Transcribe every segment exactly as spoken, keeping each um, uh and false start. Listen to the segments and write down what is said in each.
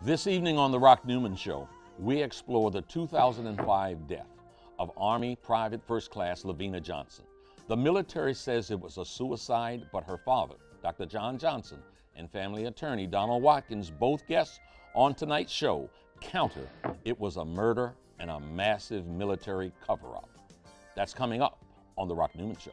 This evening on The Rock Newman Show, we explore the two thousand five death of Army Private First Class Lavina Johnson. The military says it was a suicide, but her father, Doctor John Johnson, and family attorney Donald Watkins, both guests on tonight's show, counter it was a murder and a massive military cover-up. That's coming up on The Rock Newman Show.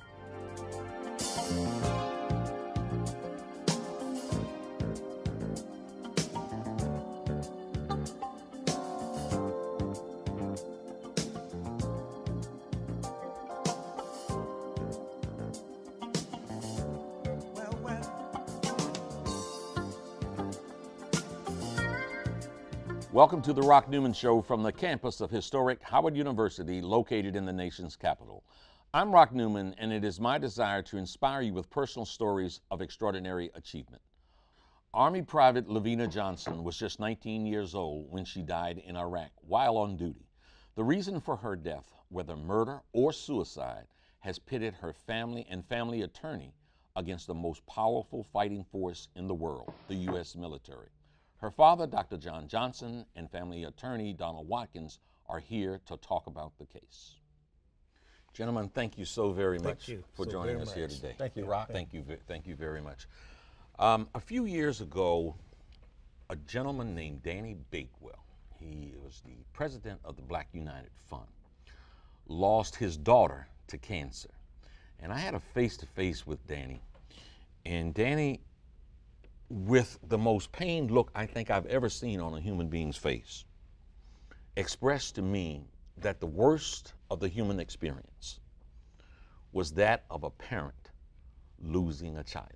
Welcome to The Rock Newman Show from the campus of historic Howard University, located in the nation's capital. I'm Rock Newman, and it is my desire to inspire you with personal stories of extraordinary achievement. Army Private Lavina Johnson was just nineteen years old when she died in Iraq while on duty. The reason for her death, whether murder or suicide, has pitted her family and family attorney against the most powerful fighting force in the world, the U S military. Her father, Doctor John Johnson, and family attorney Donald Watkins are here to talk about the case. Gentlemen, thank you so very thank much you for so joining us much. here today. Thank you, Rock. Thank you, thank you very much. Um, a few years ago, a gentleman named Danny Bakewell, he was the president of the Black United Fund, lost his daughter to cancer. And I had a face-to-face with Danny, and Danny, with the most pained look I think I've ever seen on a human being's face, expressed to me that the worst of the human experience was that of a parent losing a child.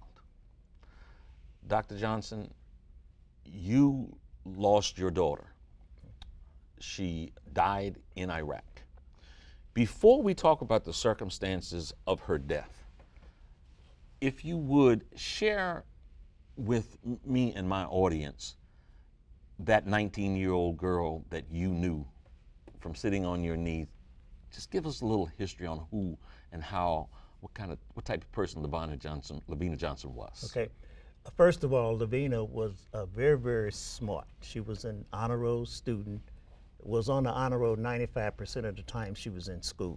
Doctor Johnson, you lost your daughter. She died in Iraq. Before we talk about the circumstances of her death, if you would share with me and my audience that nineteen-year-old girl that you knew from sitting on your knee. Just give us a little history on who and how, what kind of, what type of person Lavina Johnson, Lavina Johnson was. Okay. First of all, Lavina was uh, very, very smart. She was an honor roll student, was on the honor roll ninety-five percent of the time she was in school.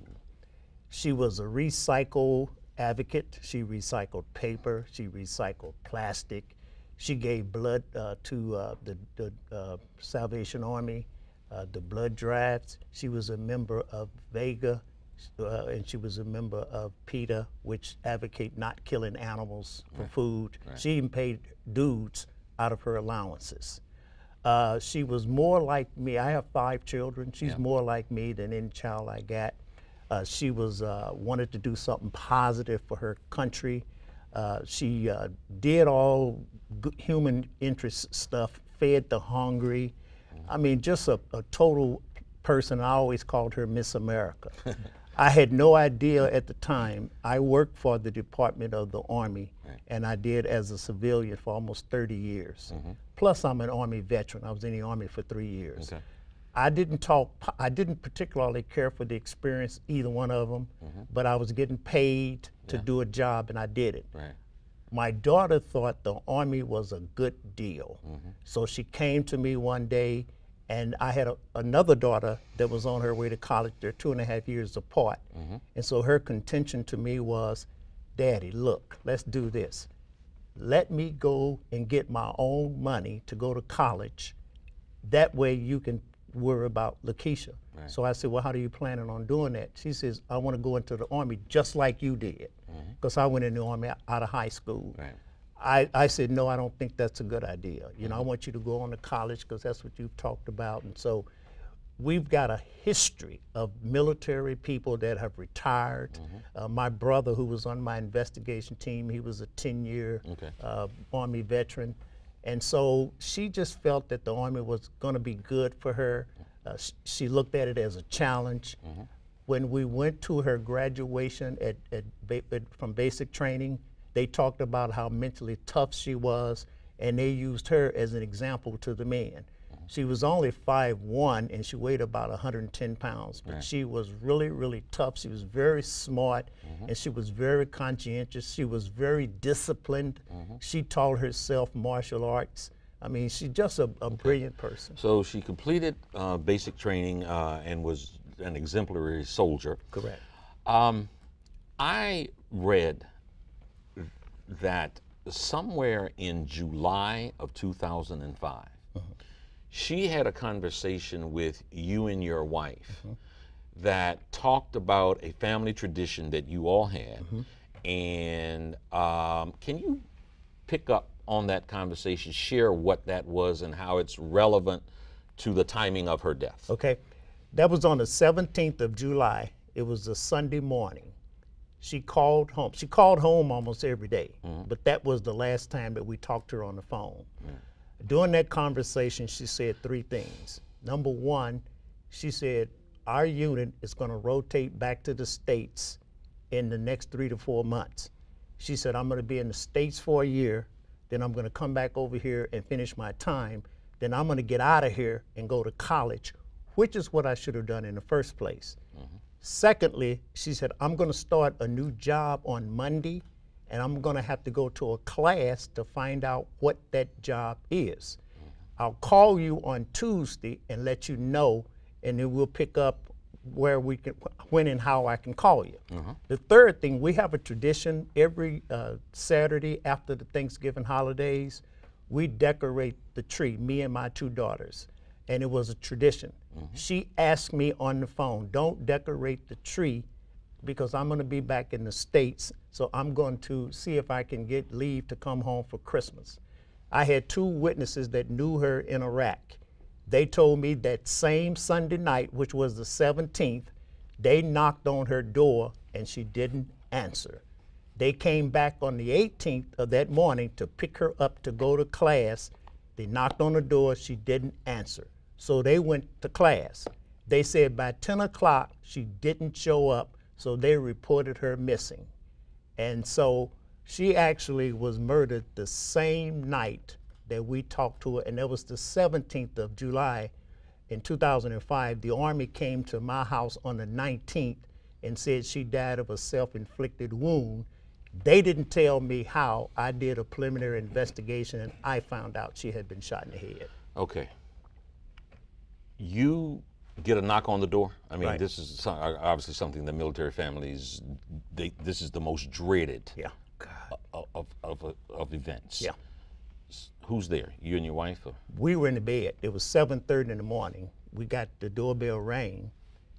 She was a recycle advocate. She recycled paper. She recycled plastic. She gave blood uh, to uh, the, the uh, Salvation Army, uh, the blood drives. She was a member of Vega, uh, and she was a member of PETA, which advocate not killing animals for right. food. Right. She even paid dues out of her allowances. Uh, she was more like me. I have five children. She's Yeah. more like me than any child I got. Uh, she was uh, wanted to do something positive for her country. Uh, she uh, did all good human interest stuff, fed the hungry. Mm-hmm. I mean, just a, a total person. I always called her Miss America. I had no idea at the time. I worked for the Department of the Army, right. and I did as a civilian for almost thirty years. Mm-hmm. Plus, I'm an Army veteran. I was in the Army for three years. Okay. I didn't talk, I didn't particularly care for the experience, either one of them, mm-hmm. but I was getting paid to yeah. do a job, and I did it. Right. My daughter thought the Army was a good deal. Mm-hmm. So she came to me one day, and I had a, another daughter that was on her way to college. They're two and a half years apart. Mm-hmm. And so her contention to me was, Daddy, look, let's do this. Let me go and get my own money to go to college. That way you can worry about Lakeisha. Right. So I said, well, how are you planning on doing that? She says, I want to go into the Army just like you did, because mm-hmm. I went in the Army out of high school. Right. I, I said, no, I don't think that's a good idea. You mm-hmm. know, I want you to go on to college because that's what you've talked about. And so we've got a history of military people that have retired. Mm-hmm. Uh, my brother, who was on my investigation team, he was a ten-year okay. uh, Army veteran. And so she just felt that the Army was going to be good for her. Uh, sh she looked at it as a challenge. Mm-hmm. When we went to her graduation at, at, ba at from basic training, they talked about how mentally tough she was, and they used her as an example to the men. She was only five one and she weighed about one hundred ten pounds, but right. she was really, really tough. She was very smart, mm-hmm. and she was very conscientious. She was very disciplined. Mm-hmm. She taught herself martial arts. I mean, she's just a, a brilliant person. So she completed uh, basic training uh, and was an exemplary soldier. Correct. Um, I read that somewhere in July of two thousand five, uh-huh. she had a conversation with you and your wife uh-huh. that talked about a family tradition that you all had. Uh-huh. And um, can you pick up on that conversation, share what that was and how it's relevant to the timing of her death? Okay. That was on the seventeenth of July. It was a Sunday morning. She called home. She called home almost every day, mm-hmm. but that was the last time that we talked to her on the phone. Mm. During that conversation, she said three things. Number one, she said, our unit is going to rotate back to the States in the next three to four months. She said, I'm going to be in the States for a year, then I'm going to come back over here and finish my time, then I'm going to get out of here and go to college, which is what I should have done in the first place. Mm-hmm. Secondly, she said, I'm going to start a new job on Monday, and I'm going to have to go to a class to find out what that job is. Mm-hmm. I'll call you on Tuesday and let you know, and then we'll pick up where we can, when and how I can call you. Mm-hmm. The third thing, we have a tradition every uh, Saturday after the Thanksgiving holidays, we decorate the tree, me and my two daughters, and it was a tradition. Mm-hmm. She asked me on the phone, don't decorate the tree because I'm going to be back in the States, so I'm going to see if I can get leave to come home for Christmas. I had two witnesses that knew her in Iraq. They told me that same Sunday night, which was the seventeenth, they knocked on her door and she didn't answer. They came back on the eighteenth of that morning to pick her up to go to class. They knocked on the door, she didn't answer. So they went to class. They said by ten o'clock she didn't show up, so they reported her missing. And so she actually was murdered the same night that we talked to her, and that was the seventeenth of July in two thousand five. The Army came to my house on the nineteenth and said she died of a self-inflicted wound. They didn't tell me how. I did a preliminary investigation and I found out she had been shot in the head. Okay. You get a knock on the door. I mean, right. This is some, obviously something the military families, they, this is the most dreaded yeah. of, of, of, of events. Yeah. Who's there? You and your wife? Or? We were in the bed. It was seven thirty in the morning. We got the doorbell rang.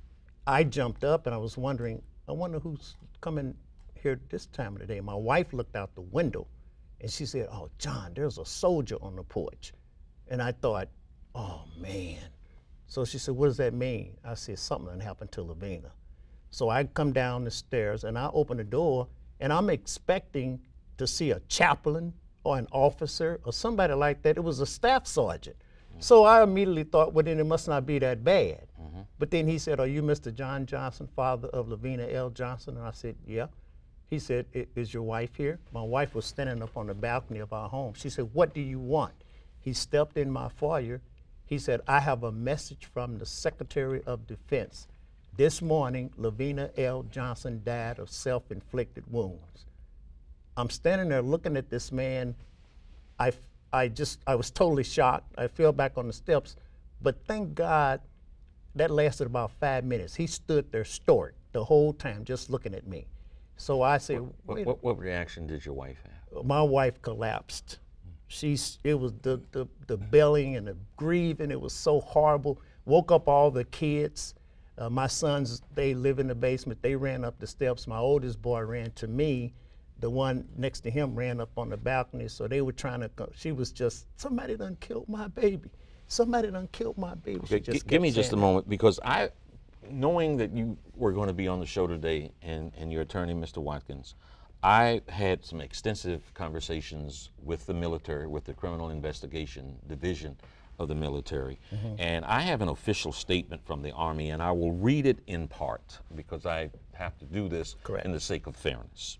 I jumped up and I was wondering, I wonder who's coming here this time of the day. My wife looked out the window and she said, oh, John, there's a soldier on the porch. And I thought, oh, man. So she said, what does that mean? I said, something happened to Lavina. So I come down the stairs and I open the door and I'm expecting to see a chaplain or an officer or somebody like that. It was a staff sergeant. Mm-hmm. So I immediately thought, well, then it must not be that bad. Mm-hmm. But then he said, are you Mister John Johnson, father of Lavina L. Johnson? And I said, yeah. He said, is your wife here? My wife was standing up on the balcony of our home. She said, what do you want? He stepped in my foyer. He said, I have a message from the Secretary of Defense. This morning, Lavina L. Johnson died of self-inflicted wounds. I'm standing there looking at this man. I, I just, I was totally shocked. I fell back on the steps, but thank God that lasted about five minutes. He stood there stoic the whole time, just looking at me. So I said, what, what, what reaction did your wife have? My wife collapsed. She's, it was the, the, the belling and the grieving. It was so horrible. Woke up all the kids. Uh, my sons, they live in the basement. They ran up the steps. My oldest boy ran to me. The one next to him ran up on the balcony. So they were trying to, go. She was just, somebody done killed my baby. Somebody done killed my baby. Okay, G give me just a moment, because I, knowing that you were going to be on the show today and, and your attorney, Mister Watkins, I had some extensive conversations with the military, with the Criminal Investigation Division of the military. Mm-hmm. And I have an official statement from the Army, and I will read it in part because I have to do this Correct. In the sake of fairness.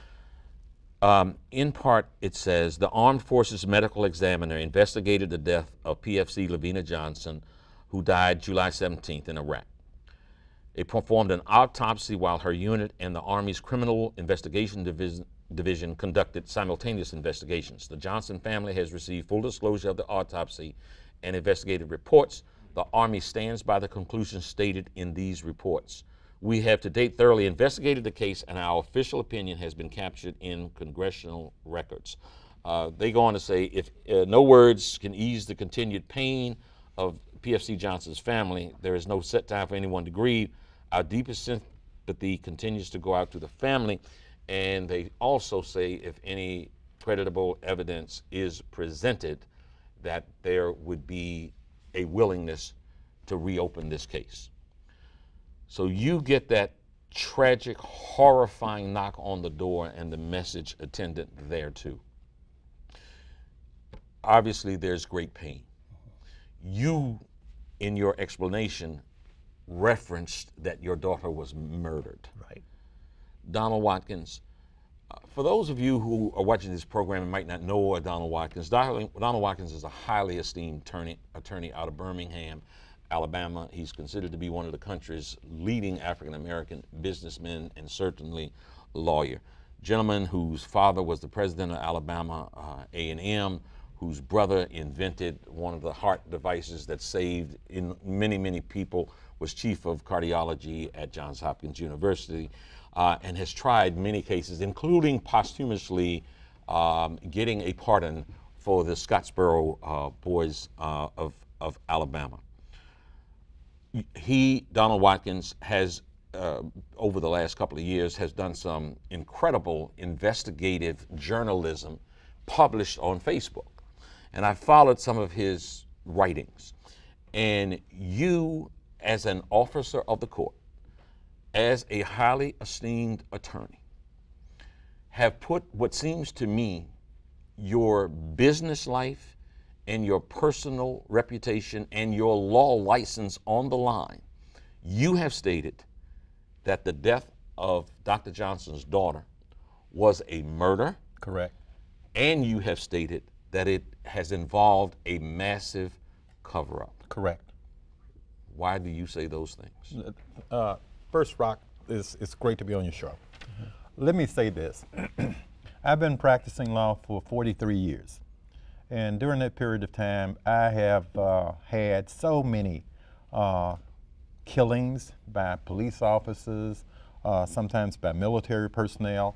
Um, in part, it says, the Armed Forces Medical Examiner investigated the death of P F C Lavina Johnson, who died July seventeenth in Iraq. It performed an autopsy while her unit and the Army's Criminal Investigation Division, Division conducted simultaneous investigations. The Johnson family has received full disclosure of the autopsy and investigative reports. The Army stands by the conclusions stated in these reports. We have to date thoroughly investigated the case, and our official opinion has been captured in congressional records. Uh, they go on to say, if uh, no words can ease the continued pain of P F C Johnson's family, there is no set time for anyone to grieve. Our deepest sympathy continues to go out to the family. And they also say if any creditable evidence is presented, that there would be a willingness to reopen this case. So you get that tragic, horrifying knock on the door and the message attendant there too. Obviously, there's great pain. You, in your explanation, referenced that your daughter was murdered. Right. Donald Watkins, uh, for those of you who are watching this program and might not know Donald Watkins, Donald, Donald Watkins is a highly esteemed attorney, attorney out of Birmingham, Alabama. He's considered to be one of the country's leading African-American businessmen and certainly lawyer. Gentleman whose father was the president of Alabama uh, A and M, whose brother invented one of the heart devices that saved in many, many people, was chief of cardiology at Johns Hopkins University. Uh, and has tried many cases, including posthumously um, getting a pardon for the Scottsboro uh, boys uh, of, of Alabama. He, Donald Watkins, has, uh, over the last couple of years, has done some incredible investigative journalism published on Facebook. And I followed some of his writings. And you, as an officer of the court, as a highly esteemed attorney, have put what seems to me your business life and your personal reputation and your law license on the line. You have stated that the death of Doctor Johnson's daughter was a murder. Correct. And you have stated that it has involved a massive cover-up. Correct. Why do you say those things? Uh, First, Rock, it's, it's great to be on your show. Mm-hmm. Let me say this. I've been practicing law for forty-three years. And during that period of time, I have uh, had so many uh, killings by police officers, uh, sometimes by military personnel.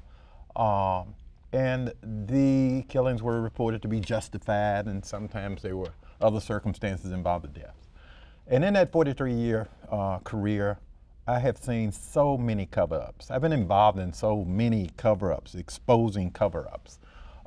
Um, and the killings were reported to be justified, and sometimes there were other circumstances involved with death. And in that forty-three year uh, career, I have seen so many cover-ups. I've been involved in so many cover-ups, exposing cover-ups.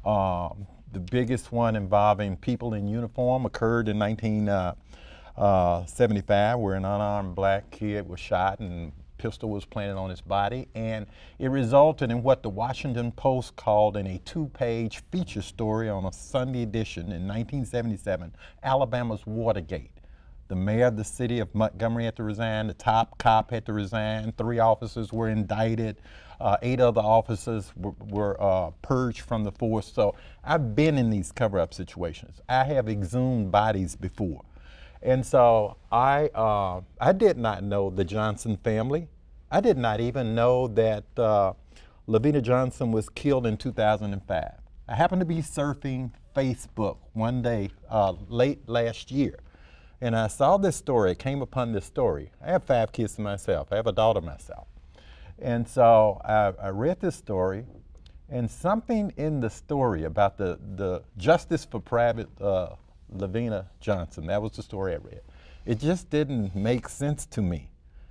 Um, the biggest one involving people in uniform occurred in nineteen seventy-five, where an unarmed black kid was shot and a pistol was planted on his body, and it resulted in what the Washington Post called in a two-page feature story on a Sunday edition in nineteen seventy-seven, Alabama's Watergate. The mayor of the city of Montgomery had to resign, the top cop had to resign, three officers were indicted, uh, eight other officers were, were uh, purged from the force. So I've been in these cover-up situations. I have exhumed bodies before. And so I, uh, I did not know the Johnson family. I did not even know that uh, Lavina Johnson was killed in two thousand five. I happened to be surfing Facebook one day uh, late last year. And I saw this story, came upon this story. I have five kids myself. I have a daughter myself. And so I, I read this story, and something in the story about the, the justice for Private uh, Lavina Johnson, that was the story I read. It just didn't make sense to me.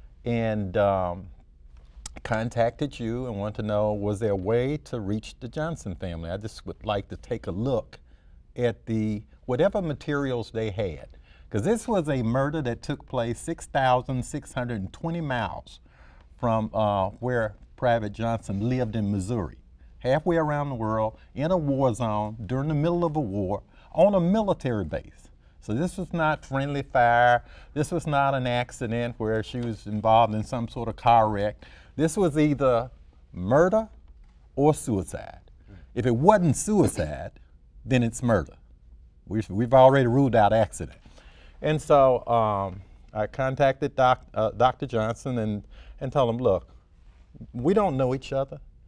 And um, contacted you and wanted to know, was there a way to reach the Johnson family? I just would like to take a look at the whatever materials they had. Because this was a murder that took place six thousand six hundred twenty miles from uh, where Private Johnson lived in Missouri, halfway around the world, in a war zone, during the middle of a war, on a military base. So this was not friendly fire. This was not an accident where she was involved in some sort of car wreck. This was either murder or suicide. If it wasn't suicide, then it's murder. We've, we've already ruled out accident. And so um, I contacted doc, uh, Doctor Johnson and, and told him, look, we don't know each other,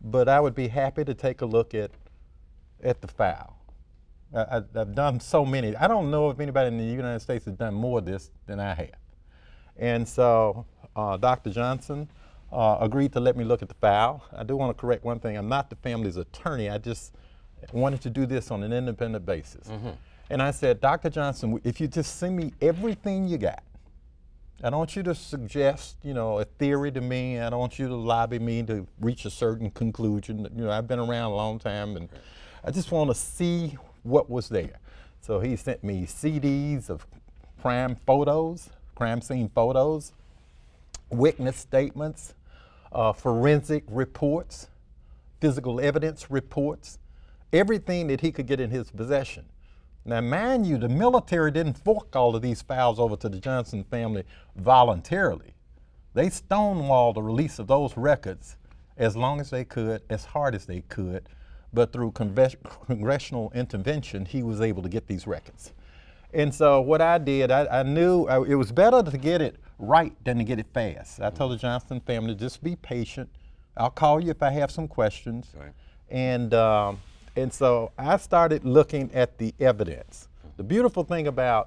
but I would be happy to take a look at at the file. I, I, I've done so many. I don't know if anybody in the United States has done more of this than I have. And so uh, Doctor Johnson uh, agreed to let me look at the file. I do want to correct one thing. I'm not the family's attorney. I just wanted to do this on an independent basis. Mm-hmm. And I said, Doctor Johnson, if you just send me everything you got, I don't want you to suggest, you know, a theory to me. I don't want you to lobby me to reach a certain conclusion. You know, I've been around a long time, and I just want to see what was there. So he sent me C Ds of crime photos, crime scene photos, witness statements, uh, forensic reports, physical evidence reports, everything that he could get in his possession. Now, mind you, the military didn't fork all of these files over to the Johnson family voluntarily. They stonewalled the release of those records as long as they could, as hard as they could, but through congressional intervention, he was able to get these records. And so what I did, I, I knew I, it was better to get it right than to get it fast. I told the Johnson family, just be patient. I'll call you if I have some questions. Right. And, um, and so I started looking at the evidence. The beautiful thing about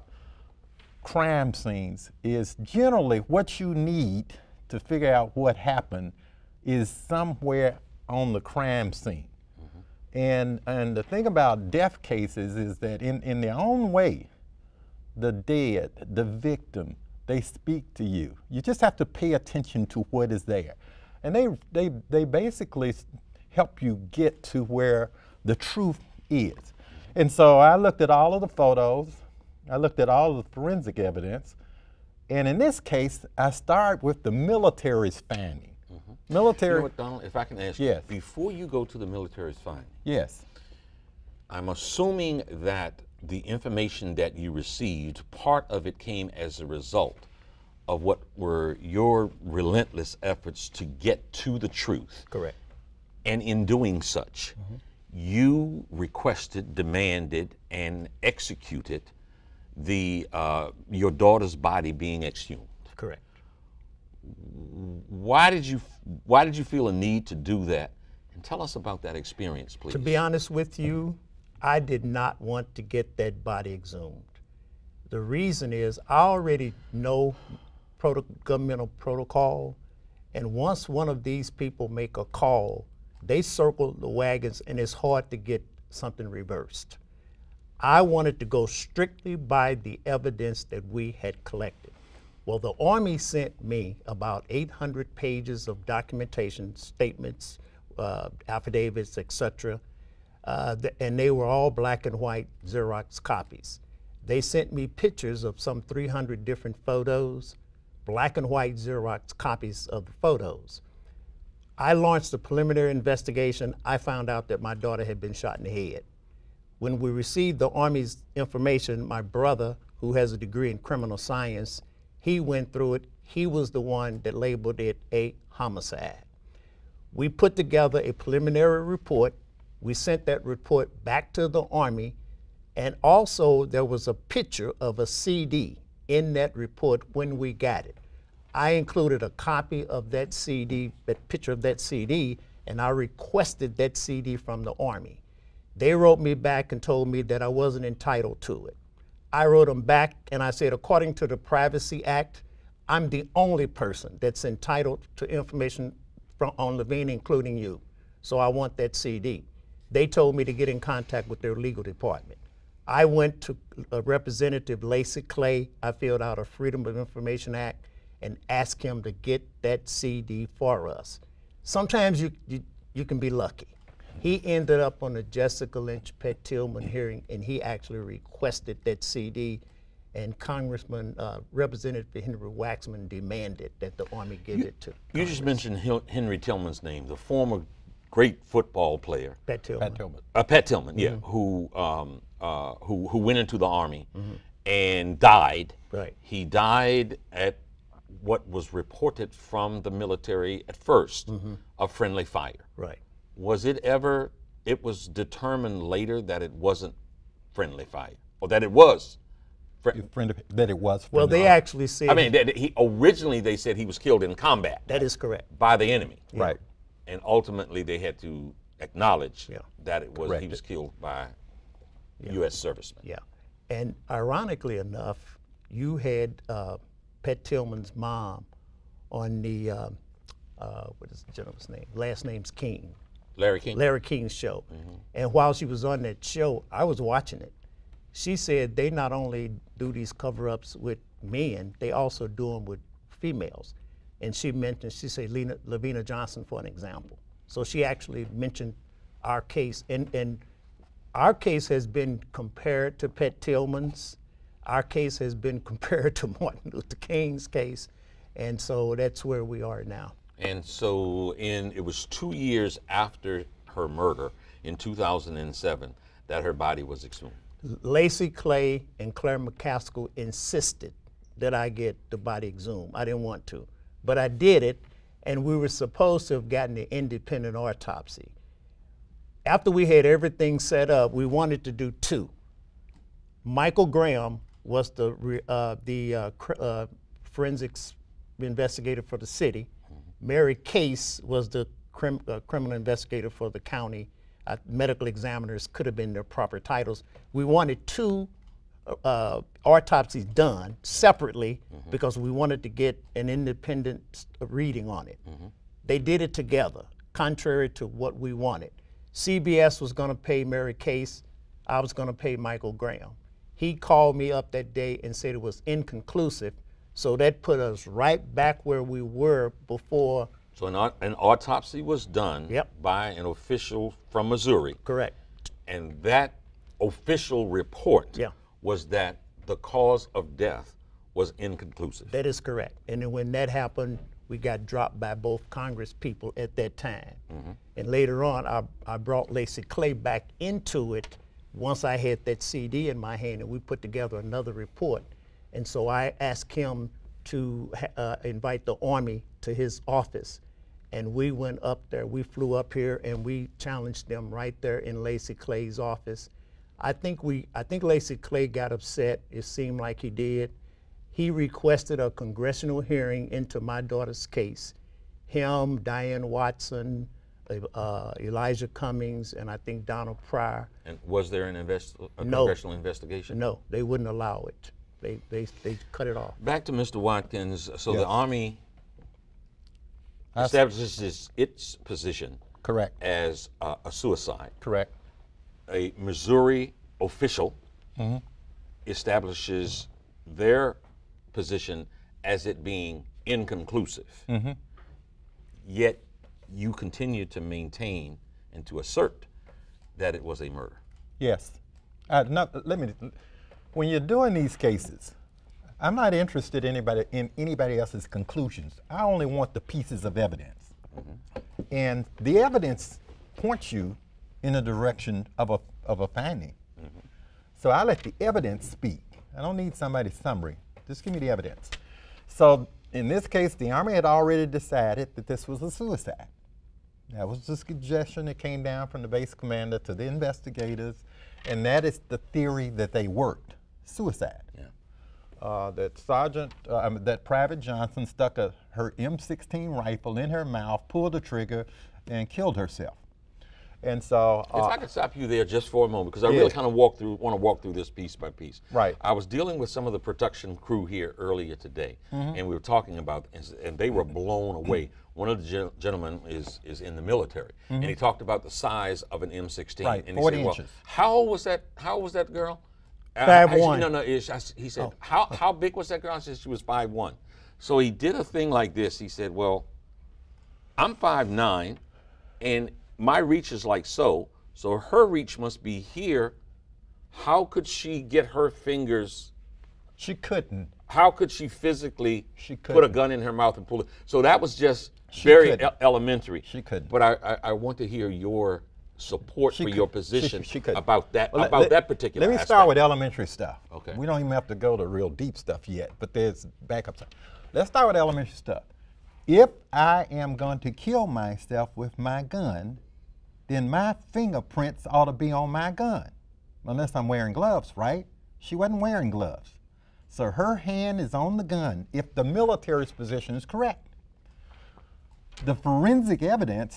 crime scenes is generally what you need to figure out what happened is somewhere on the crime scene. Mm-hmm. And, and the thing about death cases is that in, in their own way, the dead, the victim, they speak to you. You just have to pay attention to what is there. And they, they, they basically help you get to where the truth is. And so I looked at all of the photos, I looked at all of the forensic evidence, and in this case, I start with the military's finding. Mm-hmm. Military. You know what, Donald, if I can ask yes. you, before you go to the military's finding, yes. I'm assuming that the information that you received, part of it came as a result of what were your relentless efforts to get to the truth. Correct. And in doing such, mm-hmm. you requested, demanded, and executed the uh, your daughter's body being exhumed. Correct. Why did you Why did you feel a need to do that? And tell us about that experience, please. To be honest with you, I did not want to get that body exhumed. The reason is I already know proto governmental protocol, and once one of these people make a call, they circle the wagons, and it's hard to get something reversed. I wanted to go strictly by the evidence that we had collected. Well, the Army sent me about eight hundred pages of documentation, statements, uh, affidavits, et cetera, uh, th and they were all black and white Xerox copies. They sent me pictures of some three hundred different photos, black and white Xerox copies of the photos. I launched a preliminary investigation. I found out that my daughter had been shot in the head. When we received the Army's information, my brother, who has a degree in criminal science, he went through it. He was the one that labeled it a homicide. We put together a preliminary report. We sent that report back to the Army, and also there was a picture of a C D in that report when we got it. I included a copy of that C D, that picture of that C D, and I requested that C D from the Army. They wrote me back and told me that I wasn't entitled to it. I wrote them back and I said, according to the Privacy Act, I'm the only person that's entitled to information from, on Levine, including you. So I want that C D. They told me to get in contact with their legal department. I went to uh, Representative Lacy Clay. I filled out a Freedom of Information Act and asked him to get that C D for us. Sometimes you, you, you can be lucky. He ended up on the Jessica Lynch Pett Tillman hearing, and he actually requested that C D, and Congressman, uh, Representative Henry Waxman demanded that the Army give you, it to You Congress. just mentioned Hil Henry Tillman's name, the former great football player. Pett Tillman. Pett Tillman. Uh, Pett Tillman, yeah, Mm-hmm. who, um, uh, who, who went into the Army mm-hmm. and died. Right. He died at what was reported from the military at first, mm-hmm. of friendly fire. Right. Was it ever, it was determined later that it wasn't friendly fire, or that it was? Friend of, that it was. Well, they fire. actually said. I mean, that he, originally they said he was killed in combat. That is correct. By the enemy. Yeah. Right. and ultimately they had to acknowledge Yeah. that it was Correct he was it. killed by U S servicemen. Yeah. And ironically enough, you had uh, Pat Tillman's mom on the, uh, uh, what is the gentleman's name? Last name's King. Larry King. Larry King's show. And while she was on that show, I was watching it. She said they not only do these cover-ups with men, they also do them with females. And she mentioned, she said Lena, Lavina Johnson for an example. So she actually mentioned our case. And, and our case has been compared to Pat Tillman's. Our case has been compared to Martin Luther King's case. And so that's where we are now. And so in it was two years after her murder in two thousand seven that her body was exhumed. Lacey Clay and Claire McCaskill insisted that I get the body exhumed. I didn't want to, but I did it, and we were supposed to have gotten the independent autopsy. After we had everything set up, we wanted to do two. Michael Graham was the, re- uh, the uh, cr- uh, forensics investigator for the city. Mary Case was the crim- uh, criminal investigator for the county. Uh, medical examiners could have been their proper titles. We wanted two uh, autopsies done separately Mm-hmm. because we wanted to get an independent s- reading on it. Mm-hmm. They did it together, contrary to what we wanted. C B S was going to pay Mary Case. I was going to pay Michael Graham. He called me up that day and said it was inconclusive. So that put us right back where we were before. So an, au- an autopsy was done Yep. by an official from Missouri, Correct. and that official report Yeah. was that the cause of death was inconclusive. That is correct. And then when that happened, we got dropped by both Congress people at that time. And later on, I, I brought Lacey Clay back into it once I had that C D in my hand, and we put together another report. And so I asked him to ha- uh, invite the Army to his office. And we went up there, we flew up here, and we challenged them right there in Lacey Clay's office. I think we, I think Lacey Clay got upset. It seemed like he did. He requested a congressional hearing into my daughter's case. Him, Diane Watson, uh, Elijah Cummings, and I think Donald Pryor. And was there an invest- a No. congressional investigation? No, they wouldn't allow it. They, they, they cut it off. Back to Mister Watkins. So Yes. the Army I s- establishes its, its position Correct. as uh, a suicide. Correct. A Missouri official establishes their position as it being inconclusive. Yet you continue to maintain and to assert that it was a murder. Yes. Uh, no, let me. When you're doing these cases, I'm not interested in anybody in anybody else's conclusions. I only want the pieces of evidence, and the evidence points you in a direction of a of a finding. So I let the evidence speak. I don't need somebody's summary. Just give me the evidence. So in this case, the Army had already decided that this was a suicide. That was the suggestion that came down from the base commander to the investigators, and that is the theory that they worked, suicide. Yeah. Uh, that Sergeant, uh, I mean, that Private Johnson stuck a, her M sixteen rifle in her mouth, pulled the trigger, and killed herself. And so, If uh, I could stop you there just for a moment, because I Yeah. really kind of walk through, want to walk through this piece by piece. Right. I was dealing with some of the production crew here earlier today, Mm-hmm. and we were talking about, and, and they were blown away. One of the gen- gentlemen is is in the military, and he talked about the size of an M sixteen. Mm-hmm. Right, and he forty said, well, inches. how old was that? How old was that girl? Uh, Five I- one. No, no. Ish, I s- he Oh. said, how how big was that girl? I said she was five one. So he did a thing like this. He said, well, I'm five nine, and my reach is like so. So her reach must be here. How could she get her fingers? she couldn't. How could she physically She put a couldn't. gun in her mouth and pull it? So that was just She very couldn't. e- elementary. She couldn't. But I, I, I want to hear your support She for could- your she- position she couldn't. about that Well, let- about let- that particular. Let me aspect. start with elementary stuff. Okay. We don't even have to go to real deep stuff yet, but there's backup stuff. Let's start with elementary stuff. If I am going to kill myself with my gun, then my fingerprints ought to be on my gun, unless I'm wearing gloves, right? She wasn't wearing gloves. So her hand is on the gun if the military's position is correct. The forensic evidence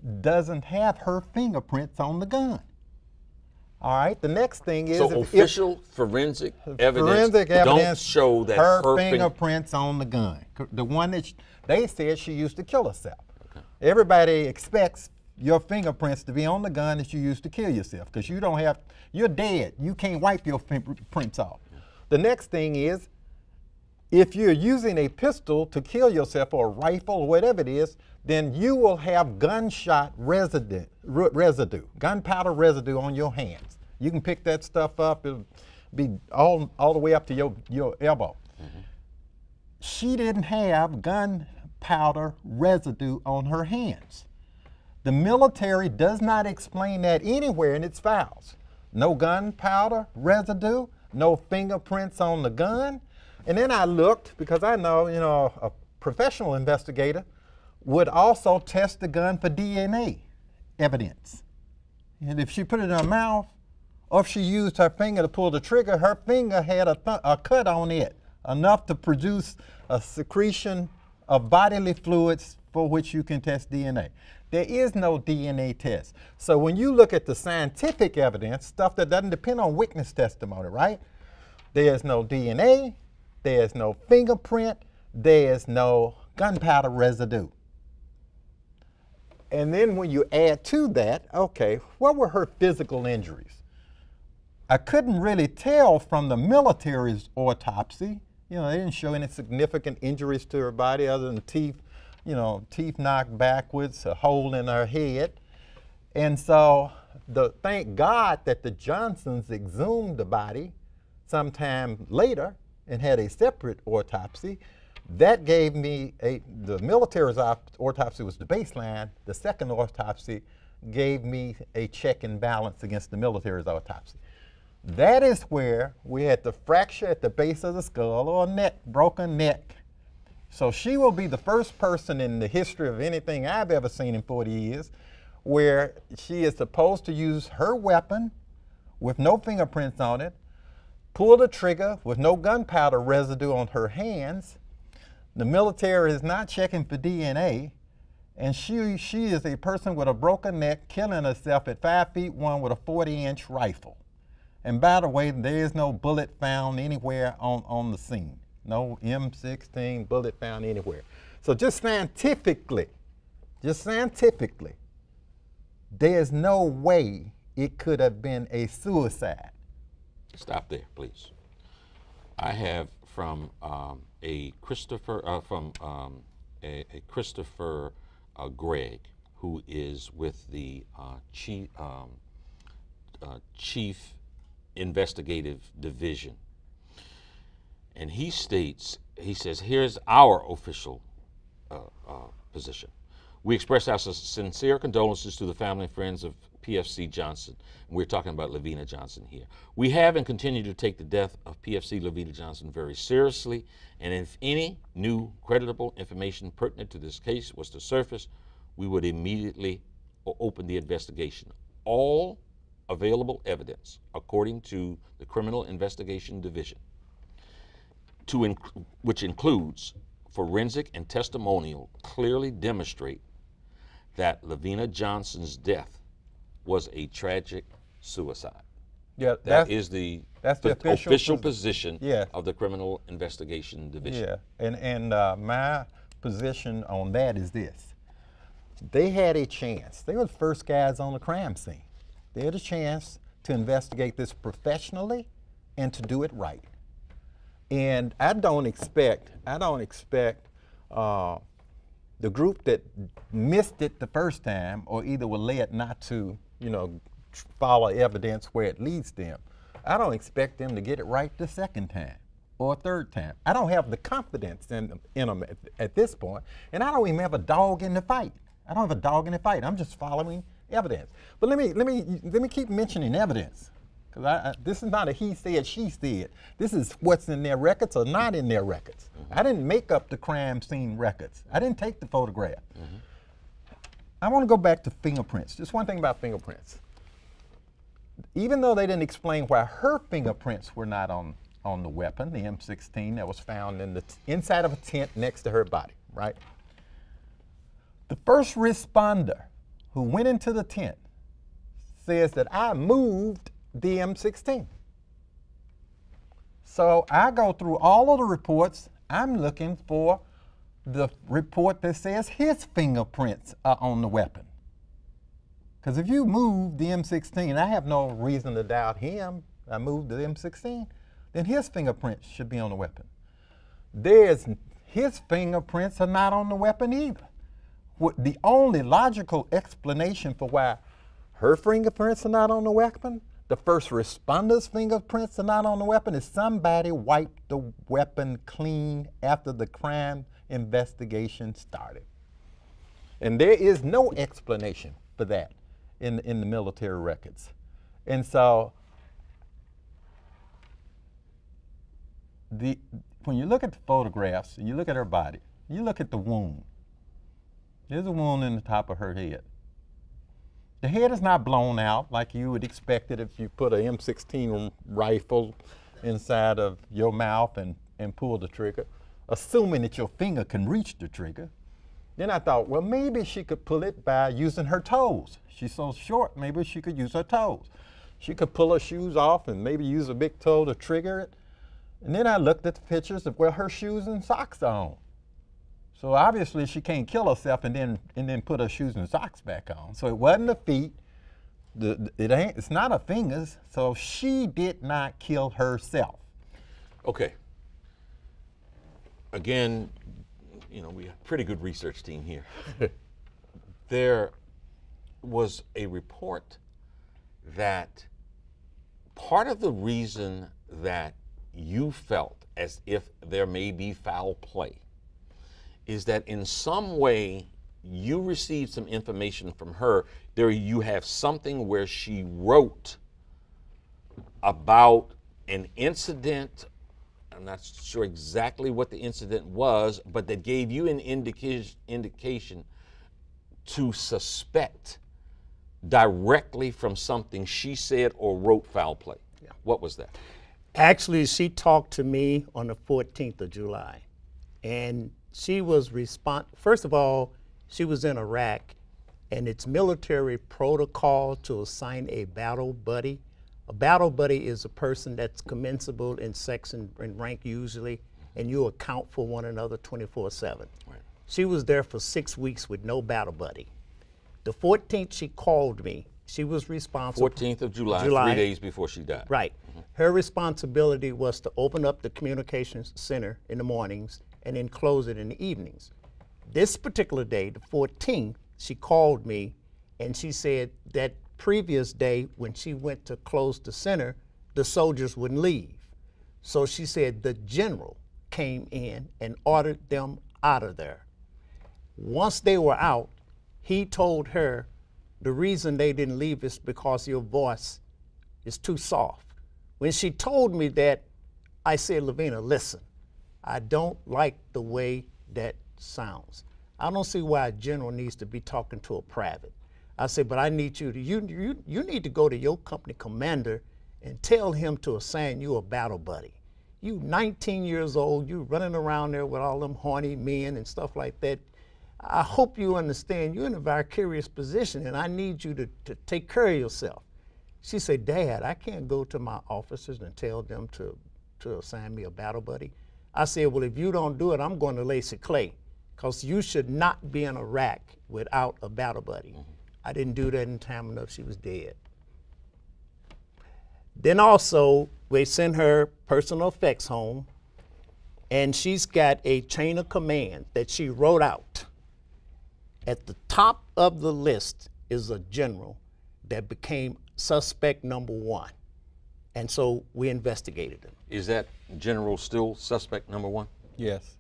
doesn't have her fingerprints on the gun. All right, the next thing is So if, official if forensic evidence forensic don't evidence show that her, her, fin- fingerprints on the gun. The one that sh they said she used to kill herself. Okay. Everybody expects your fingerprints to be on the gun that you used to kill yourself because you don't have, you're dead. You can't wipe your fingerprints off. Yeah. The next thing is if you're using a pistol to kill yourself or a rifle or whatever it is, then you will have gunshot residue, residue, gunpowder residue on your hands. You can pick that stuff up, it'll be all, all the way up to your, your elbow. Mm-hmm. She didn't have gunpowder residue on her hands. The military does not explain that anywhere in its files. No gunpowder residue, no fingerprints on the gun. And then I looked, because I know, you know, a professional investigator would also test the gun for D N A evidence. And if she put it in her mouth, or if she used her finger to pull the trigger, her finger had a, th a cut on it, enough to produce a secretion of bodily fluids for which you can test D N A. There is no D N A test. So when you look at the scientific evidence, stuff that doesn't depend on witness testimony, right? There's no D N A, there's no fingerprint, there's no gunpowder residue. And then when you add to that, okay, what were her physical injuries? I couldn't really tell from the military's autopsy. You know, they didn't show any significant injuries to her body other than teeth, you know, teeth knocked backwards, a hole in her head. And so, the, thank God that the Johnsons exhumed the body sometime later and had a separate autopsy. That gave me a, the military's autopsy was the baseline. The second autopsy gave me a check and balance against the military's autopsy. That is where we had the fracture at the base of the skull or neck, broken neck. So she will be the first person in the history of anything I've ever seen in forty years where she is supposed to use her weapon with no fingerprints on it, pull the trigger with no gunpowder residue on her hands. The military is not checking for D N A, and she, she is a person with a broken neck killing herself at five feet one with a forty inch rifle. And by the way, there is no bullet found anywhere on, on the scene. No M sixteen bullet found anywhere. So just scientifically, just scientifically, there's no way it could have been a suicide. Stop there, please. I have from um, a Christopher, uh, from um, a, a Christopher uh, Gregg, who is with the uh, chief, um, uh, chief Investigative Division. And he states, he says, here's our official uh, uh, position. We express our sincere condolences to the family and friends of P F C Johnson. And we're talking about Lavina Johnson here. We have and continue to take the death of P F C Lavina Johnson very seriously. And if any new creditable information pertinent to this case was to surface, we would immediately open the investigation. All available evidence, according to the Criminal Investigation Division, to inc which includes forensic and testimonial, clearly demonstrate that Lavina Johnson's death was a tragic suicide. Yeah, that is the, that's the official, official position yeah. of the Criminal Investigation Division. Yeah, and, and uh, my position on that is this. They had a chance. They were the first guys on the crime scene. They had a chance to investigate this professionally and to do it right. And I don't expect, I don't expect uh, the group that missed it the first time or either were led not to, you know, follow evidence where it leads them. I don't expect them to get it right the second time or third time. I don't have the confidence in, in them at, at this point, and I don't even have a dog in the fight. I don't have a dog in the fight. I'm just following evidence. But let me let me let me keep mentioning evidence, because I, I, this is not a he said, she said. This is what's in their records or not in their records. Mm-hmm. I didn't make up the crime scene records. I didn't take the photograph. Mm-hmm. I want to go back to fingerprints. Just one thing about fingerprints. Even though they didn't explain why her fingerprints were not on on the weapon, the M sixteen that was found in the t inside of a tent next to her body, right? The first responder who went into the tent says that I moved the M sixteen. So I go through all of the reports. I'm looking for the report that says his fingerprints are on the weapon. Because if you move the M sixteen, I have no reason to doubt him, I moved the M sixteen, then his fingerprints should be on the weapon. There's, his fingerprints are not on the weapon either. What, the only logical explanation for why her fingerprints are not on the weapon, the first responder's fingerprints are not on the weapon, is somebody wiped the weapon clean after the crime investigation started. And there is no explanation for that in, in the military records. And so, the, when you look at the photographs, and you look at her body, you look at the wound. There's a wound in the top of her head. The head is not blown out like you would expect it if you put an M sixteen rifle inside of your mouth and, and pull the trigger, assuming that your finger can reach the trigger. Then I thought, well, maybe she could pull it by using her toes. She's so short, maybe she could use her toes. She could pull her shoes off and maybe use a big toe to trigger it. And then I looked at the pictures of where her shoes and socks are on. So obviously she can't kill herself and then and then put her shoes and socks back on. So it wasn't the feet, the, it ain't, it's not her fingers, so she did not kill herself. Okay. Again, you know, we have a pretty good research team here. There was a report that part of the reason that you felt as if there may be foul play is that in some way you received some information from her. There you have something where she wrote about an incident. I'm not sure exactly what the incident was, but that gave you an indica- indication to suspect directly from something she said or wrote foul play. Yeah. What was that? Actually, she talked to me on the fourteenth of July, and she was respond. First of all, she was in Iraq, and it's military protocol to assign a battle buddy. A battle buddy is a person that's commensable in sex and, and rank usually, and you account for one another twenty-four seven. Right. She was there for six weeks with no battle buddy. The fourteenth, she called me. She was responsible. fourteenth of July, July, three days before she died. Right. Mm-hmm. Her responsibility was to open up the communications center in the mornings and then close it in the evenings. This particular day, the fourteenth, she called me and she said that previous day when she went to close the center, the soldiers wouldn't leave. So she said the general came in and ordered them out of there. Once they were out, he told her the reason they didn't leave is because your voice is too soft. When she told me that, I said, Lavina, listen, I don't like the way that sounds. I don't see why a general needs to be talking to a private. I said, but I need you to, you, you, you need to go to your company commander and tell him to assign you a battle buddy. You nineteen years old, you running around there with all them horny men and stuff like that. I hope you understand you're in a vicarious position and I need you to, to take care of yourself. She said, Dad, I can't go to my officers and tell them to, to assign me a battle buddy. I said, well, if you don't do it, I'm going to Lacey Clay, because you should not be in Iraq without a battle buddy. Mm-hmm. I didn't do that in time enough, she was dead. Then also, we sent her personal effects home, and she's got a chain of command that she wrote out. At the top of the list is a general that became suspect number one. And so we investigated him. Is that general still suspect number one? Yes.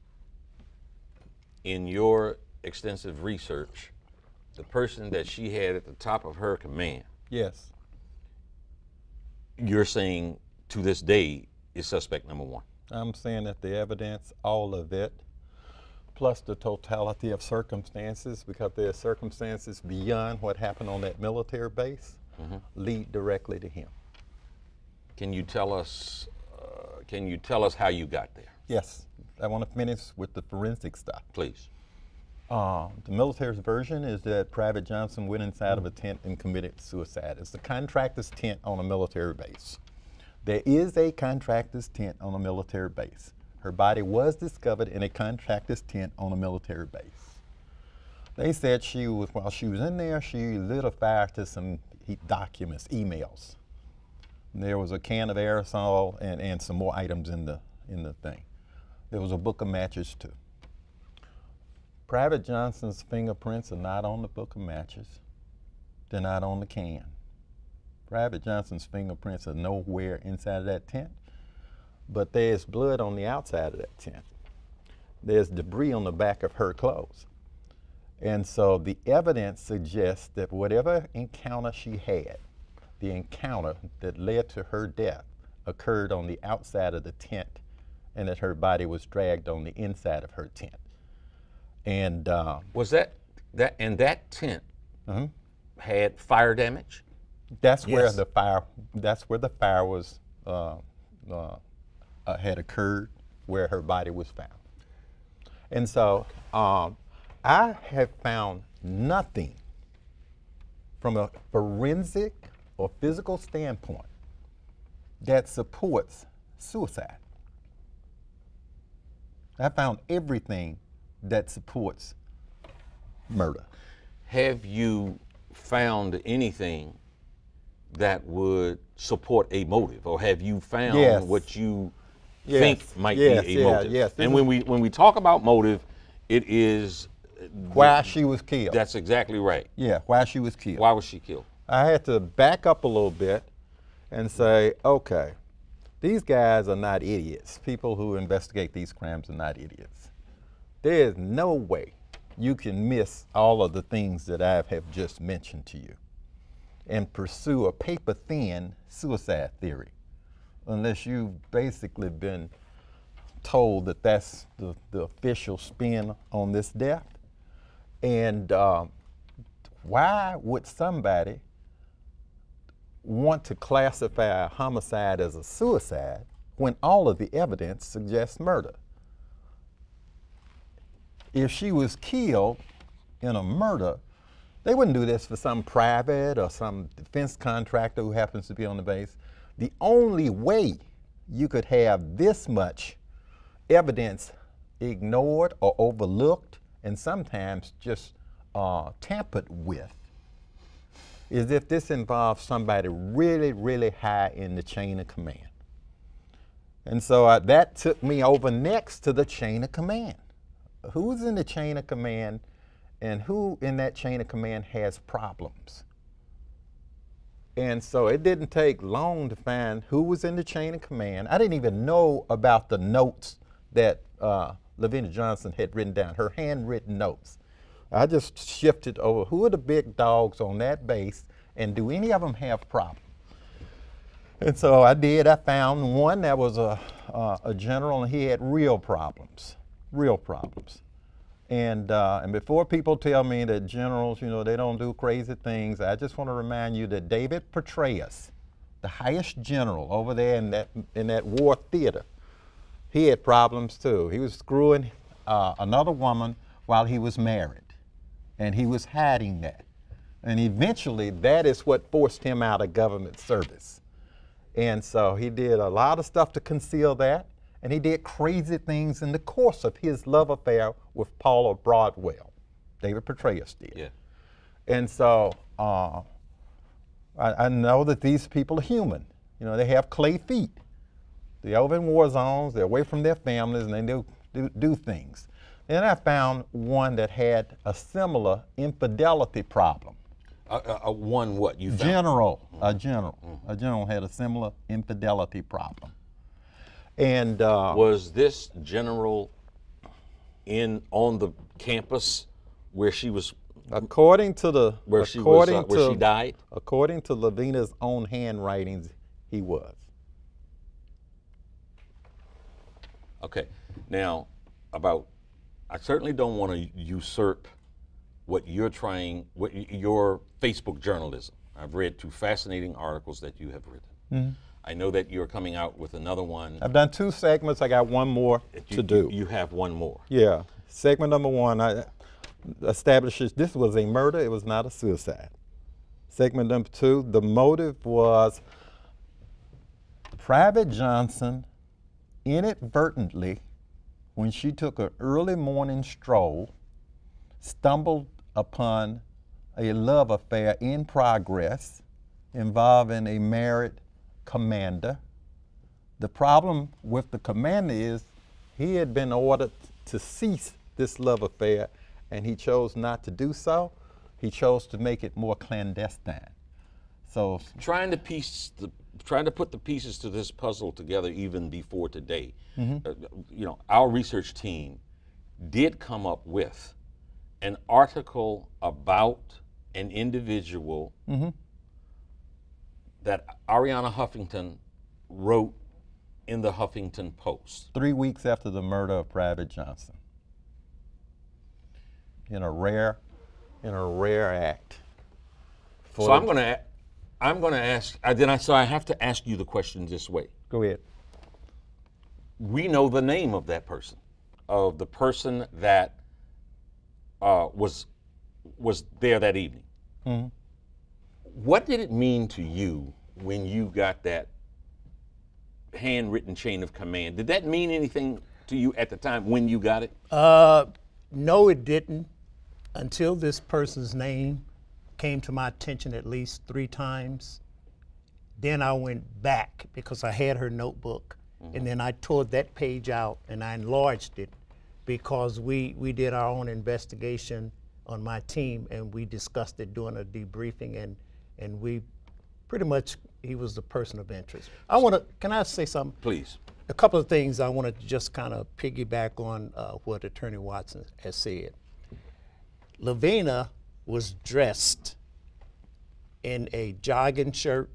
In your extensive research, the person that she had at the top of her command, yes, you're saying to this day is suspect number one? I'm saying that the evidence, all of it, plus the totality of circumstances, because there are circumstances beyond what happened on that military base, mm-hmm. lead directly to him. Can you tell us, uh, can you tell us how you got there? Yes, I want to finish with the forensic stuff. Please. Uh, the military's version is that Private Johnson went inside of a tent and committed suicide. It's a contractor's tent on a military base. There is a contractor's tent on a military base. Her body was discovered in a contractor's tent on a military base. They said she was, while she was in there, she lit a fire to some e- documents, emails. And there was a can of aerosol and, and some more items in the, in the thing. There was a book of matches too. Private Johnson's fingerprints are not on the book of matches. They're not on the can. Private Johnson's fingerprints are nowhere inside of that tent, but there's blood on the outside of that tent. There's debris on the back of her clothes. And so the evidence suggests that whatever encounter she had, the encounter that led to her death, occurred on the outside of the tent, and that her body was dragged on the inside of her tent. And uh, Was that, that, and that tent Mhm. had fire damage? that's where Yes. the fire, that's where the fire was, uh, uh, uh, had occurred, where her body was found. And so um, I have found nothing from a forensic or physical standpoint that supports suicide. I found everything that supports murder. Have you found anything that would support a motive, or have you found Yes. what you Yes. think might Yes, be a yeah, motive? yes. This And is- when we when we talk about motive, it is Why she was killed. that's exactly right. yeah, why she was killed. Why was she killed? I had to back up a little bit and say, okay, these guys are not idiots. People who investigate these crimes are not idiots. There is no way you can miss all of the things that I have just mentioned to you and pursue a paper-thin suicide theory unless you've basically been told that that's the, the official spin on this death. And um, why would somebody want to classify a homicide as a suicide when all of the evidence suggests murder? If she was killed in a murder, they wouldn't do this for some private or some defense contractor who happens to be on the base. The only way you could have this much evidence ignored or overlooked and sometimes just uh, tampered with is if this involves somebody really, really high in the chain of command. And so uh, that took me over next to the chain of command. Who's in the chain of command and who in that chain of command has problems? And so it didn't take long to find who was in the chain of command. I didn't even know about the notes that uh, Lavinia Johnson had written down, her handwritten notes. I just shifted over who are the big dogs on that base and do any of them have problems? And so I did. I found one that was a, uh, a general, and he had real problems, real problems. And, uh, and before people tell me that generals, you know, they don't do crazy things, I just want to remind you that David Petraeus, the highest general over there in that, in that war theater, he had problems too. He was screwing uh, another woman while he was married, and he was hiding that. And eventually, that is what forced him out of government service. And so he did a lot of stuff to conceal that, and he did crazy things in the course of his love affair with Paula Broadwell. David Petraeus did. Yeah. And so uh, I, I know that these people are human. You know, they have clay feet. They're over in war zones, they're away from their families, and they do, do, do things. Then I found one that had a similar infidelity problem. Uh, uh, uh, one what you found? General, a general, a general had a similar infidelity problem. And uh, Was this general in on the campus where she was according to the, where she was according uh, where to, she died? according to Lavina's own handwritings, he was. Okay. Now, about I certainly don't want to usurp what you're trying, what y- your Facebook journalism. I've read two fascinating articles that you have written. Mm-hmm. I know that you're coming out with another one. I've done two segments. I got one more that you, to do. You have one more. Yeah, segment number one. I, establishes this was a murder, it was not a suicide. Segment number two, the motive was Private Johnson inadvertently, when she took an early morning stroll, stumbled upon a love affair in progress involving a married commander. The problem with the commander is he had been ordered to cease this love affair, and he chose not to do so. He chose to make it more clandestine. So Trying to piece the, trying to put the pieces to this puzzle together even before today. Mm-hmm. Uh, you know, our research team did come up with an article about an individual mm-hmm. that Arianna Huffington wrote in the Huffington Post. three weeks after the murder of Private Johnson, in a rare, in a rare act. So I'm going to, I'm going to ask. I then I so I have to ask you the question this way. Go ahead. We know the name of that person, of the person that uh, was was there that evening. Mm-hmm. What did it mean to you when you got that handwritten chain of command? Did that mean anything to you at the time when you got it? Uh, no, it didn't, until this person's name came to my attention at least three times. Then I went back because I had her notebook, mm-hmm. and then I tore that page out and I enlarged it because we, we did our own investigation on my team, and we discussed it during a debriefing, and, and we pretty much, he was the person of interest. I want to, can I say something? Please. A couple of things I want to just kind of piggyback on uh, what Attorney Watson has said. Lavina was dressed in a jogging shirt,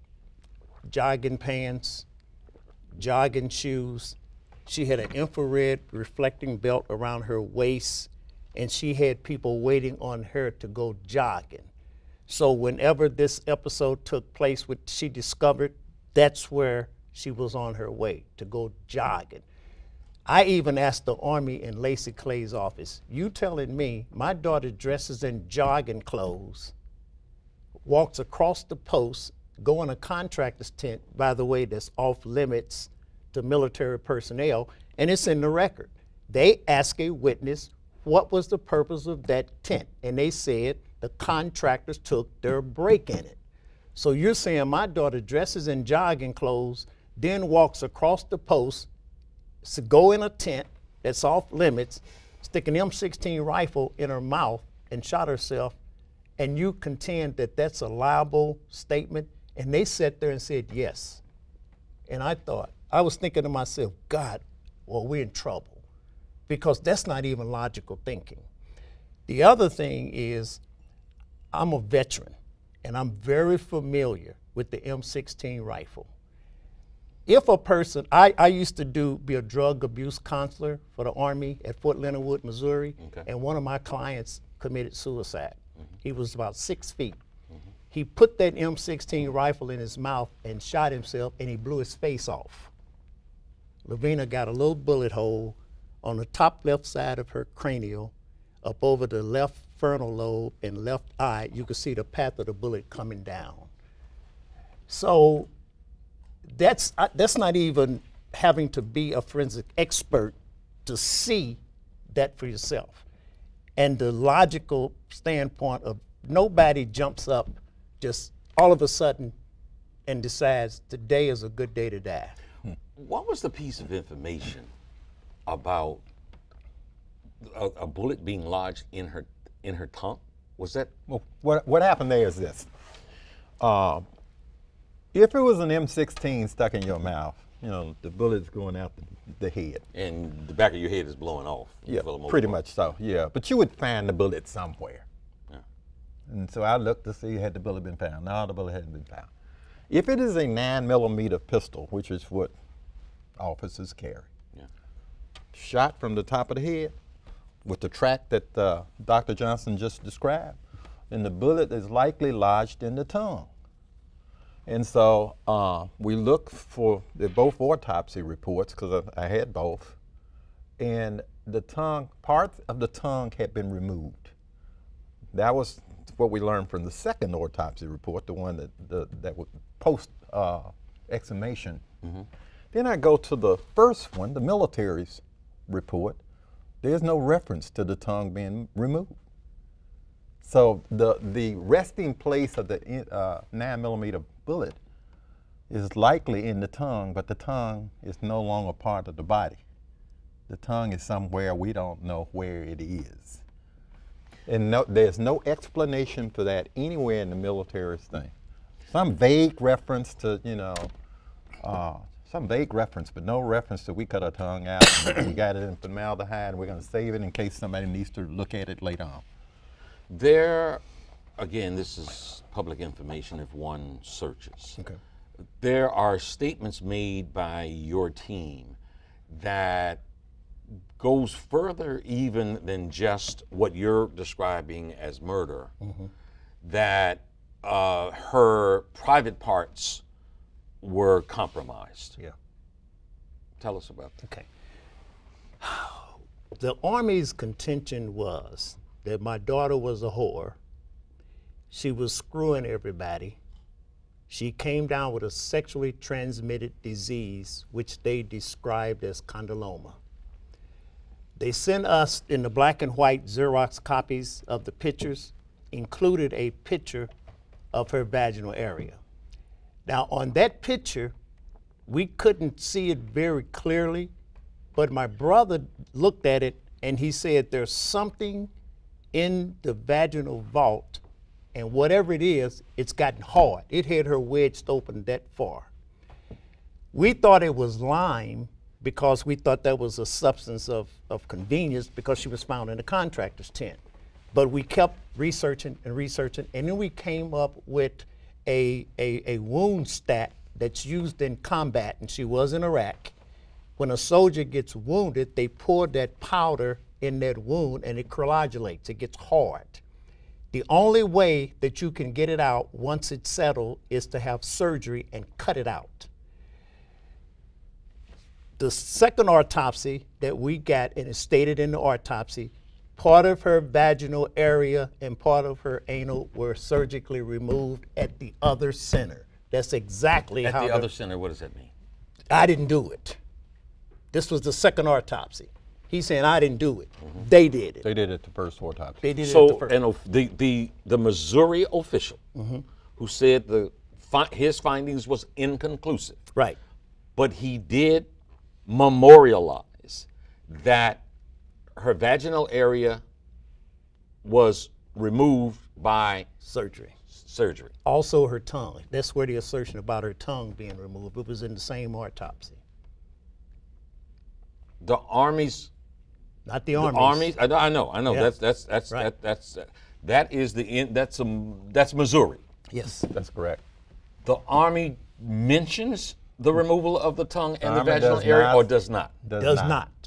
jogging pants, jogging shoes. She had an infrared reflecting belt around her waist, and she had people waiting on her to go jogging. So whenever this episode took place, which she discovered, that's where she was on her way to go jogging. I even asked the Army in Lacey Clay's office, you telling me my daughter dresses in jogging clothes, walks across the post, go in a contractor's tent, by the way, that's off limits to military personnel, and it's in the record. They asked a witness, what was the purpose of that tent? And they said the contractors took their break in it. So you're saying my daughter dresses in jogging clothes, then walks across the post to go in a tent that's off limits, stick an M sixteen rifle in her mouth and shot herself, and you contend that that's a liable statement? And they sat there and said yes. And I thought, I was thinking to myself, God, well, we're in trouble, because that's not even logical thinking. The other thing is, I'm a veteran, and I'm very familiar with the M sixteen rifle. If a person, I, I used to do be a drug abuse counselor for the Army at Fort Leonard Wood, Missouri, Okay. and one of my clients committed suicide. Mm-hmm. He was about six feet. Mm-hmm. He put that M sixteen rifle in his mouth and shot himself, and he blew his face off. Lavina got a little bullet hole on the top left side of her cranial, up over the left frontal lobe and left eye. You could see the path of the bullet coming down. So that's, uh, that's not even having to be a forensic expert to see that for yourself. And the logical standpoint of nobody jumps up just all of a sudden and decides today is a good day to die. What was the piece of information about a, a bullet being lodged in her in her tongue? Was that? Well, what, what happened there is this. Uh, if it was an M sixteen stuck in your mouth, you know, the bullet's going out the, the head. And the back of your head is blowing off. Yeah, for the most pretty part. much so, yeah. But you would find the bullet somewhere. Yeah. And so I looked to see had the bullet been found. No, the bullet hadn't been found. If it is a nine millimeter pistol, which is what officers carry, Yeah. shot from the top of the head with the track that uh, Doctor Johnson just described, then the bullet is likely lodged in the tongue. And so uh, we look for the both autopsy reports, because I, I had both, and the tongue, parts of the tongue had been removed. That was what we learned from the second autopsy report, the one that the, that was post uh, exhumation. Mm-hmm. Then I go to the first one, the military's report. There's no reference to the tongue being removed. So the the resting place of the uh, nine millimeter bullet is likely in the tongue, but the tongue is no longer part of the body. The tongue is somewhere we don't know where it is. And no, there's no explanation for that anywhere in the military's thing. Some vague reference to, you know, uh, some vague reference, but no reference to we cut our tongue out, and we got it in formaldehyde, and we're going to save it in case somebody needs to look at it later on. There, again, this is public information if one searches. Okay. There are statements made by your team that goes further even than just what you're describing as murder, mm-hmm. that uh, her private parts were compromised. Yeah. Tell us about that. Okay. The Army's contention was that my daughter was a whore. She was screwing everybody. She came down with a sexually transmitted disease, which they described as condyloma. They sent us in the black and white Xerox copies of the pictures, included a picture of her vaginal area. Now on that picture, we couldn't see it very clearly, but my brother looked at it and he said there's something in the vaginal vault, and whatever it is, it's gotten hard. It had her wedged open that far. We thought it was lime because we thought that was a substance of, of convenience because she was found in a contractor's tent. But we kept researching and researching, and then we came up with a, a, a wound stat that's used in combat, and she was in Iraq. When a soldier gets wounded, they pour that powder in that wound and it coagulates, it gets hard. The only way that you can get it out once it's settled is to have surgery and cut it out. The second autopsy that we got, and it's stated in the autopsy, part of her vaginal area and part of her anal were surgically removed at the other center. That's exactly At how the the, other center, what does that mean? I didn't do it. This was the second autopsy. He's saying I didn't do it. Mm-hmm. They did it. They did it the first autopsy. They did it at So, the first. and of- the, the, the Missouri official Mm-hmm. who said the fi- his findings was inconclusive, Right. but he did memorialize that her vaginal area was removed by Surgery. surgery. Also her tongue. That's where the assertion about her tongue being removed. It was in the same autopsy. The Army's Not the The Army. Army, I know, I know, I know. Yeah. That's that's that's Right. that, that's that is the in, that's um that's Missouri. Yes. That's correct. The Army mentions the removal of the tongue and the Army vaginal does area, not. or does not. Does, Does not. not.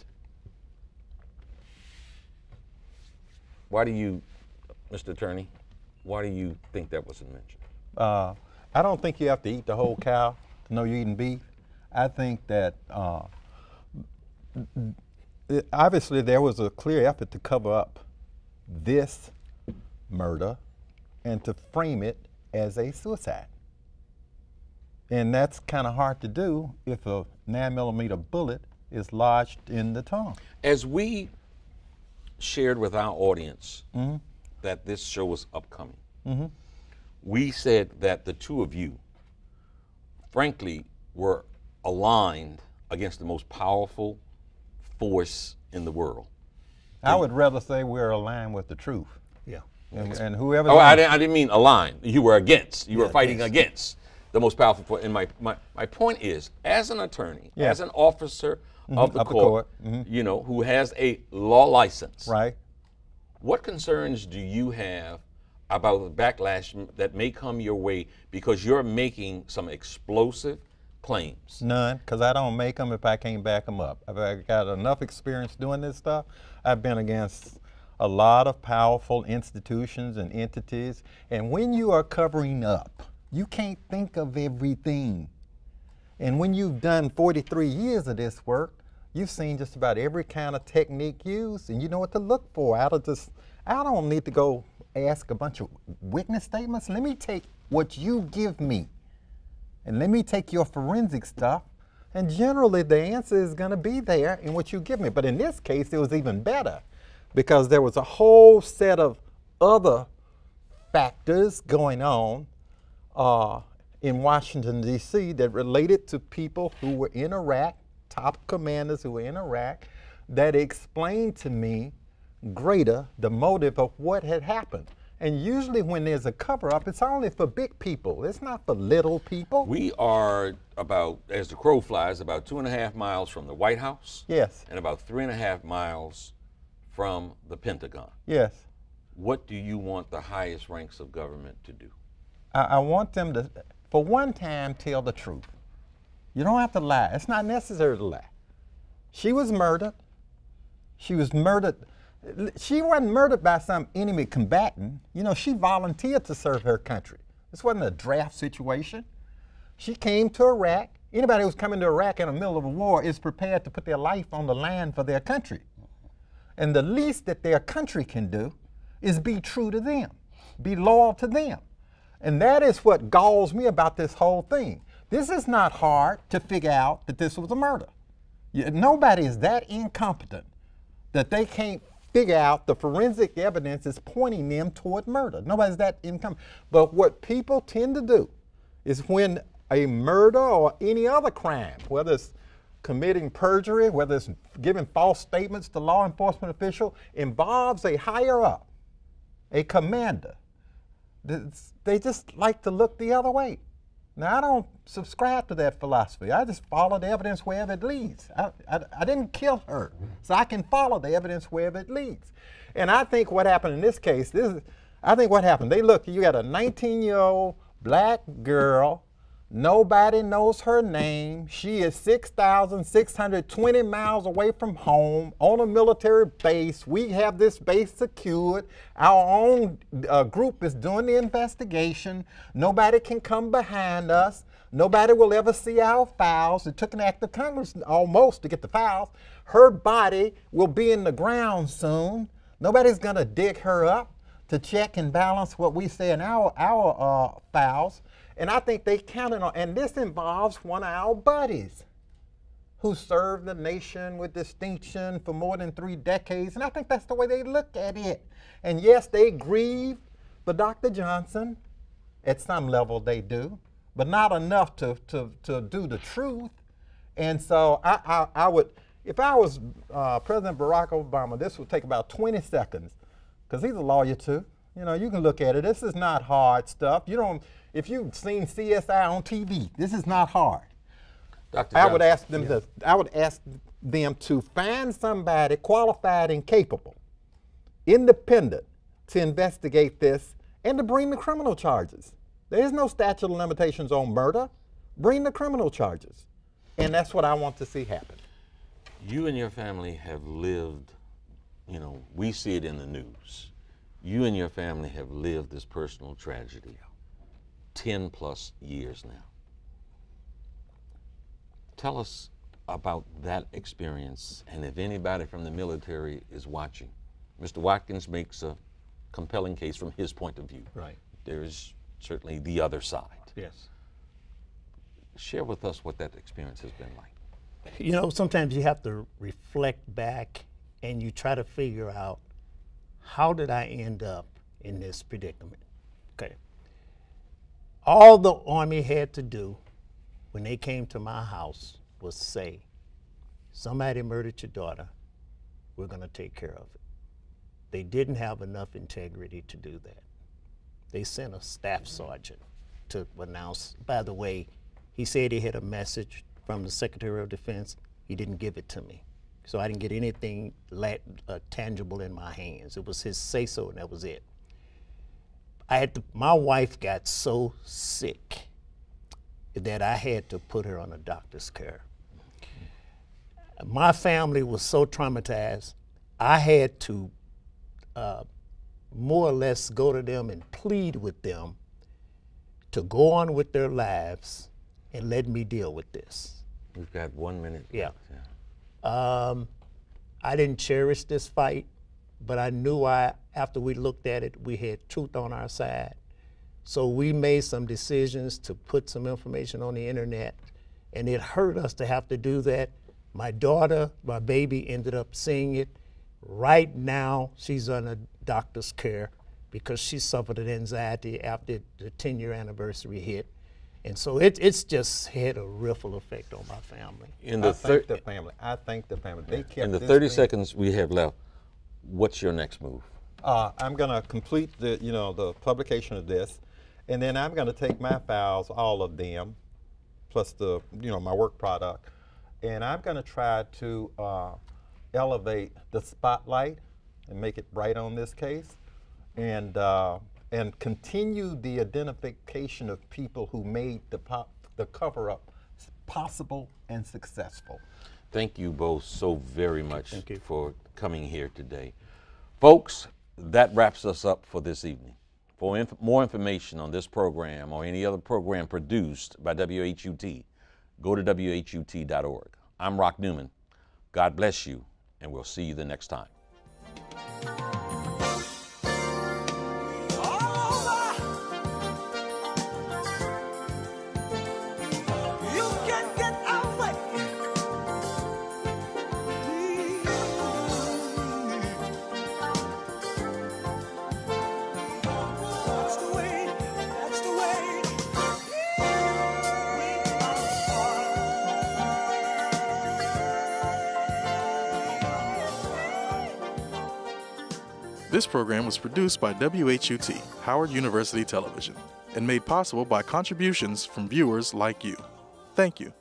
Why do you, Mister Attorney, why do you think that wasn't mentioned? Uh, I don't think you have to eat the whole cow to know you're eating beef. I think that uh, it- obviously there was a clear effort to cover up this murder and to frame it as a suicide. And that's kind of hard to do if a nine millimeter bullet is lodged in the tongue. As we shared with our audience Mm-hmm. that this show was upcoming, we said that the two of you, frankly, were aligned against the most powerful force in the world. I would rather say we're aligned with the truth. Yeah. And, and whoever Oh, I didn't, I didn't mean align. You were against. You were Yeah, fighting against. against the most powerful force. And my, my, my point is, as an attorney, Yeah. as an officer of the of the court, court, mhm. you know, who has a law license, right? what concerns do you have about the backlash m- that may come your way because you're making some explosive claims? None, because I don't make them if I can't back them up. I've I've got enough experience doing this stuff. I've been against a lot of powerful institutions and entities, and when you are covering up, you can't think of everything. And when you've done forty-three years of this work, You've seen just about every kind of technique used, and you know what to look for out of this. I don't need to go ask a bunch of witness statements. Let me take what you give me, and let me take your forensic stuff, and generally the answer is going to be there in what you give me. But in this case, it was even better because there was a whole set of other factors going on uh, in Washington, D C that related to people who were in Iraq, top commanders who were in Iraq, that explained to me greater the motive of what had happened. And usually when there's a cover-up, it's only for big people. It's not for little people. We are about, as the crow flies, about two and a half miles from the White House. Yes. And about three and a half miles from the Pentagon. Yes. What do you want the highest ranks of government to do? I, I want them to, for one time, tell the truth. You don't have to lie. It's not necessary to lie. She was murdered. She was murdered. She wasn't murdered by some enemy combatant. You know, she volunteered to serve her country. This wasn't a draft situation. She came to Iraq. Anybody who's coming to Iraq in the middle of a war is prepared to put their life on the line for their country. And the least that their country can do is be true to them, be loyal to them. And that is what galls me about this whole thing. This is not hard to figure out that this was a murder. Nobody is that incompetent that they can't figure out the forensic evidence is pointing them toward murder. Nobody's that incompetent. But what people tend to do is when a murder or any other crime, whether it's committing perjury, whether it's giving false statements to law enforcement official, involves a higher up, a commander, they just like to look the other way. Now, I don't subscribe to that philosophy. I just follow the evidence wherever it leads. I, I, I didn't kill her, so I can follow the evidence wherever it leads. And I think what happened in this case, this is, I think what happened, they look, you got a nineteen-year-old black girl, nobody knows her name. She is six thousand six hundred twenty miles away from home on a military base. We have this base secured. Our own uh, group is doing the investigation. Nobody can come behind us. Nobody will ever see our files. It took an act of Congress almost to get the files. Her body will be in the ground soon. Nobody's going to dig her up to check and balance what we say in our, our uh, files. And I think they counted on, and this involves one of our buddies who served the nation with distinction for more than three decades. And I think that's the way they look at it. And yes, they grieve for Doctor Johnson. At some level they do, but not enough to, to, to do the truth. And so I, I, I would, if I was uh, President Barack Obama, this would take about twenty seconds, because he's a lawyer too. You know, you can look at it. This is not hard stuff. You don't, if you've seen C S I on T V, this is not hard. Doctor I would ask them yeah. to, I would ask them to find somebody qualified and capable, independent, to investigate this and to bring the criminal charges. There is no statute of limitations on murder. Bring the criminal charges. And that's what I want to see happen. You and your family have lived, you know, we see it in the news. You and your family have lived this personal tragedy ten plus years now. Tell us about that experience, and if anybody from the military is watching. Mister Watkins makes a compelling case from his point of view. Right. There's certainly the other side. Yes. Share with us what that experience has been like. You know, sometimes you have to reflect back and you try to figure out, how did I end up in this predicament? Okay. All the Army had to do when they came to my house was say, somebody murdered your daughter, we're going to take care of it. They didn't have enough integrity to do that. They sent a staff sergeant to announce, by the way, he said he had a message from the Secretary of Defense. He didn't give it to me. So I didn't get anything uh, tangible in my hands. It was his say-so, and that was it. I had to, my wife got so sick that I had to put her on a doctor's care. My family was so traumatized, I had to uh, more or less go to them and plead with them to go on with their lives and let me deal with this. We've got one minute. Yeah. Yeah. Um, I didn't cherish this fight, but I knew I, after we looked at it, we had truth on our side. So we made some decisions to put some information on the internet, and it hurt us to have to do that. My daughter, my baby, ended up seeing it. Right now, she's under doctor's care because she suffered an anxiety after the ten-year anniversary hit. And so it, it's just had a ripple effect on my family. In I the, thank thir- the family. I thank the family. They kept in the this thirty thing- seconds we have left, what's your next move? Uh, I'm going to complete the, you know, the publication of this, and then I'm going to take my files, all of them, plus the, you know, my work product, and I'm going to try to uh, elevate the spotlight and make it bright on this case, and uh, and continue the identification of people who made the pop, the cover-up possible and successful. Thank you both so very much Thank you. for coming here today. Folks, that wraps us up for this evening. For inf- more information on this program or any other program produced by W H U T, go to W H U T dot org. I'm Rock Newman. God bless you, and we'll see you the next time. This program was produced by W H U T, Howard University Television, and made possible by contributions from viewers like you. Thank you.